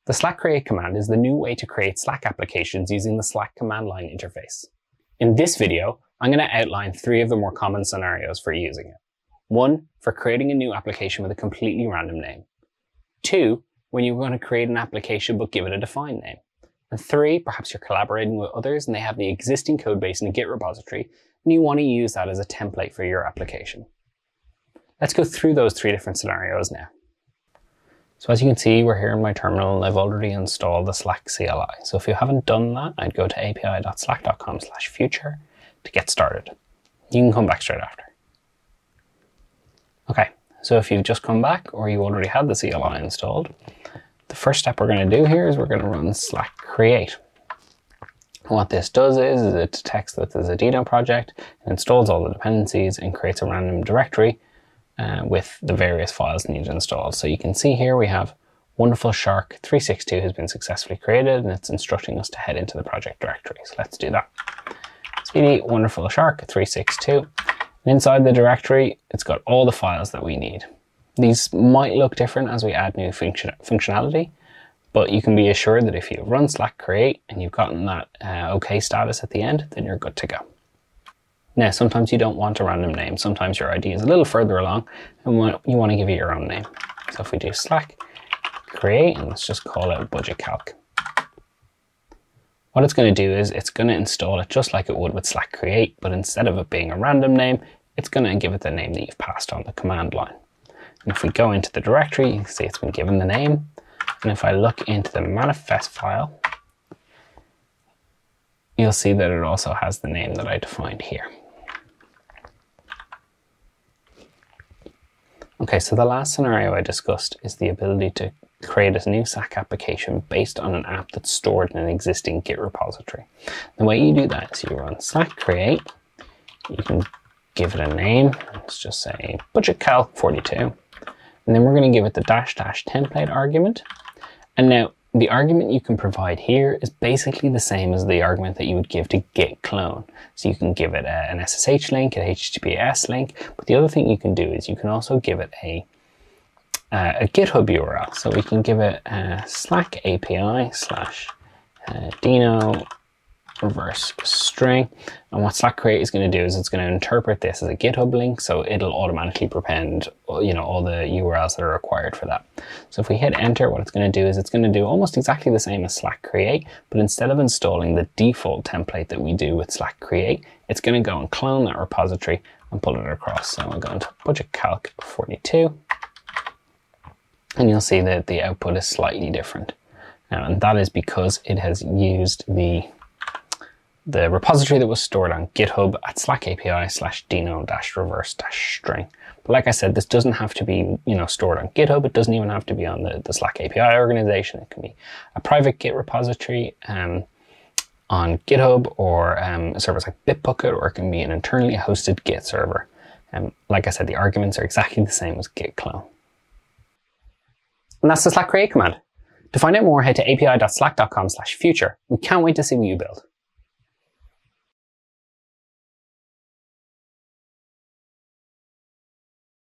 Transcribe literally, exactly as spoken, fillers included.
The Slack create command is the new way to create Slack applications using the Slack command line interface. In this video, I'm going to outline three of the more common scenarios for using it. One, for creating a new application with a completely random name. Two, when you're going to create an application but give it a defined name. And three, perhaps you're collaborating with others and they have the existing code base in a Git repository and you want to use that as a template for your application. Let's go through those three different scenarios now. So as you can see, we're here in my terminal and I've already installed the Slack C L I. So if you haven't done that, I'd go to api dot slack dot com slash future to get started. You can come back straight after. Okay, so if you've just come back or you already had the C L I installed, the first step we're going to do here is we're going to run slack create. What this does is, is it detects that there's a Dino project, and installs all the dependencies and creates a random directory uh, with the various files needed installed. So you can see here we have Wonderful Shark three sixty-two has been successfully created and it's instructing us to head into the project directory. So let's do that. cd Wonderful Shark three sixty-two. And inside the directory, it's got all the files that we need. These might look different as we add new function functionality, but you can be assured that if you run slack create and you've gotten that uh, OK status at the end, then you're good to go. Now, sometimes you don't want a random name. Sometimes your I D is a little further along and you want to give it your own name. So if we do slack create, and let's just call it budget calc. What it's going to do is it's going to install it just like it would with slack create, but instead of it being a random name, it's going to give it the name that you've passed on the command line. And if we go into the directory, you can see it's been given the name. And if I look into the manifest file, you'll see that it also has the name that I defined here. Okay, so the last scenario I discussed is the ability to create a new Slack application based on an app that's stored in an existing Git repository. The way you do that is you run slack create, you can give it a name, let's just say budget calc forty-two, and then we're going to give it the dash dash template argument. And now the argument you can provide here is basically the same as the argument that you would give to git clone. So you can give it a, an S S H link, an H T T P S link, but the other thing you can do is you can also give it a Uh, a GitHub U R L. So we can give it uh, slack api slash uh, dino reverse string. And what slack create is going to do is it's going to interpret this as a GitHub link, so it'll automatically prepend, you know, all the U R Ls that are required for that. So if we hit enter, what it's going to do is it's going to do almost exactly the same as slack create, but instead of installing the default template that we do with slack create, it's going to go and clone that repository and pull it across. So we'll go into budget calc forty-two. And you'll see that the output is slightly different. Now, and that is because it has used the, the repository that was stored on GitHub at slack api slash dino dash reverse dash string. But like I said, this doesn't have to be, you know, stored on GitHub. It doesn't even have to be on the, the Slack A P I organization. It can be a private Git repository um, on GitHub or um, servers like Bitbucket, or it can be an internally hosted Git server. And um, like I said, the arguments are exactly the same as git clone. And that's the slack create command. To find out more, head to api dot slack dot com slash future. We can't wait to see what you build.